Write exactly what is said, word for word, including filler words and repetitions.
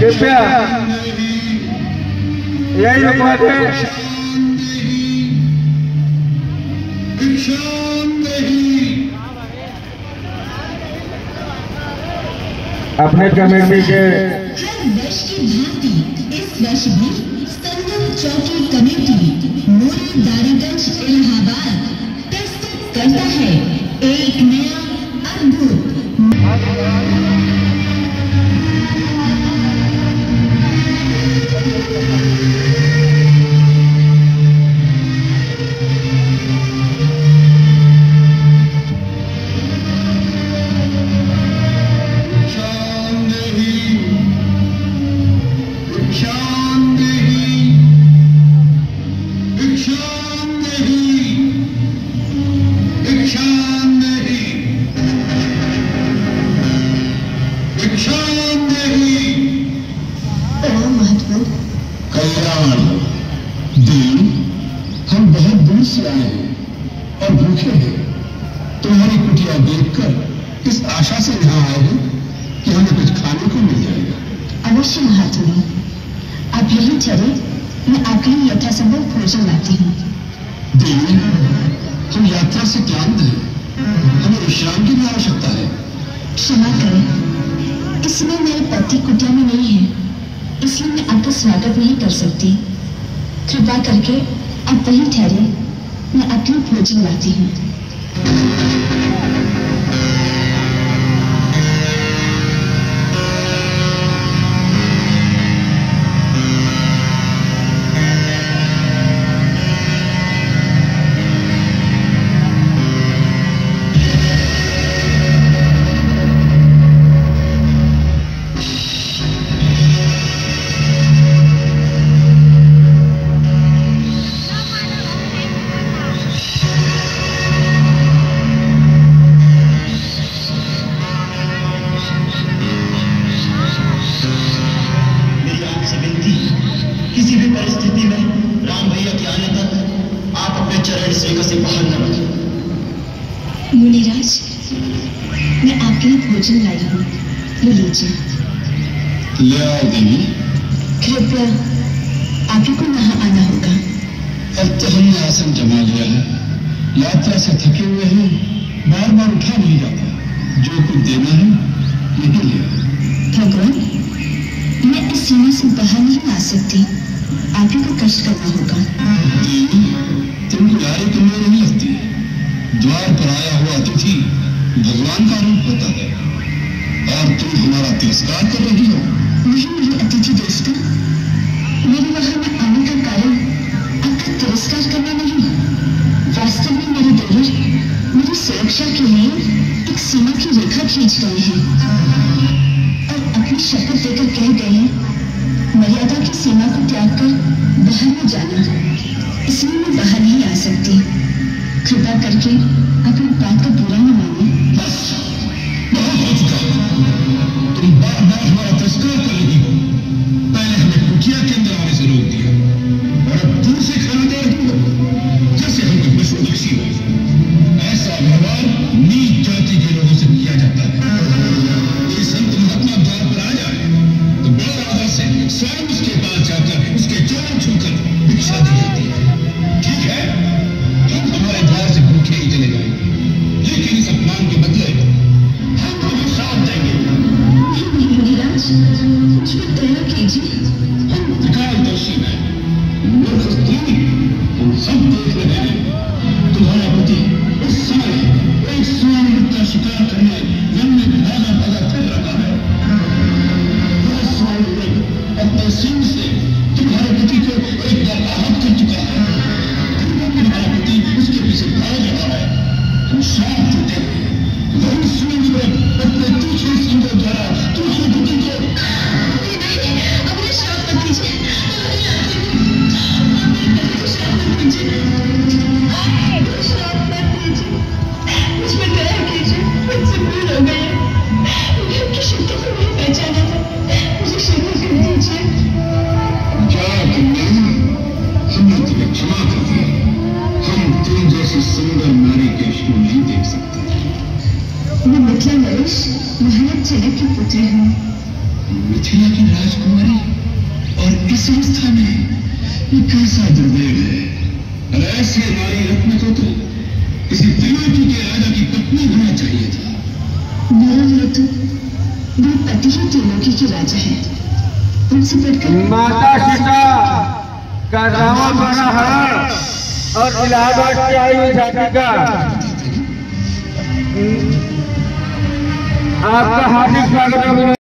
कृपया यही रुकवा दे। अपने कमेटी के हर वर्ष की भांति इस वर्ष भी संगम चौकी कमेटी मोरी दारीगंज इलाहाबाद प्रस्तुत करता है एक नया अद्भुत हम बहुत दूर से आए हैं और भूखे हैं। तुम्हारी कुटिया देखकर इस आशा से यहाँ आए हैं कि हमें कुछ खाने को मिल जाएगा। अवश्य महात्मा, आप यही चले, मैं आपके लिए यथासंभव भोजन लाती हूँ। देवी, हम यात्रा से क्लांत हैं, हमें विश्राम की भी आवश्यकता है। क्षमा करें, इस समय मेरे पति कुटिया में नहीं है, इसलिए मैं आपका स्वागत नहीं कर सकती। कृपा करके आप वहीं ठहरे, मैं आपके लिए भोजन लाती हूँ। किसी भी परिस्थिति में राम भैया के आने तक आप अपने चरण सेका से बाहर न रखें। मुनिराज, मैं आपके लिए भोजन लाई हूँ, ले लीजिए। ले आओ देवी। कृपया आप को यहाँ आना होगा। अब तो हमने आसन जमा लिया है, यात्रा से थके हुए हैं, बार बार उठा नहीं जाता। जो कुछ देना है यही लिया। भगवान, मैं इस सीमा से बाहर नहीं आ सकती, आप ही को कष्ट करना होगा। देवी, तुमको यारी करने नहीं लगती। द्वार पर आया हुआ अतिथि भगवान का रूप होता है और तुम हमारा तिरस्कार कर रही हो। नहीं नहीं अतिथि दोस्तों, मेरे वहां में आने का कारण आपका तिरस्कार करना नहीं, वास्तव में मेरे देवर मेरी सुरक्षा के लिए एक सीमा की रेखा खींच गए हैं और अपनी शपथ देकर कह गए हैं मर्यादा की सीमा को त्याग कर बाहर न जाना, इसलिए मैं बाहर नहीं आ सकती। कृपा करके अपनी बात का बुरा न माने। बस बहुत हो चुका। तुम बार बार हमारा तिरस्कार कर रही हो। पहले हमें कुटिया के अंदर आने से रोक दिया और अब दूर से खाना दे रही हो, जैसे हम कोई पशु पक्षी हो। ऐसा व्यवहार नीच जाति के लोगों से किया जाता है। ये संत महात्मा द्वार पर आ जाए तो बड़े आदर से स्वयं उसके पास जाकर उसके चरण छूकर भिक्षा दी जाती है। ठीक है, हम हमारे द्वार से भूखे ही चले जाएंगे, लेकिन इस अपमान के बदले हम तुम्हें साथ देंगे। नहीं मुनिराज, मुझ पर दया कीजिए। हम त्रिकालदर्शी हैं, मूर्ख स्त्री, हम सब देख रहे हैं। तुम्हारा पति इस समय एक स्वर्ण का शिकार करने वन में भागा भागा फिर रहा है। वह स्वर्ण अपने सिंह मिथिला की राजकुमारी और इस अवस्था में ये कैसा दुर्दैव है। और ऐसे नारी रत्न को तो किसी त्रिलोकी के राजा की पत्नी होना चाहिए था। मेरा हेतु वो पति ही त्रिलोकी के राजा है, उनसे बढ़कर माता सीता का रावण बना हरण और इलाहाबाद से आई हुई जाति का आपका हार्दिक स्वागत है।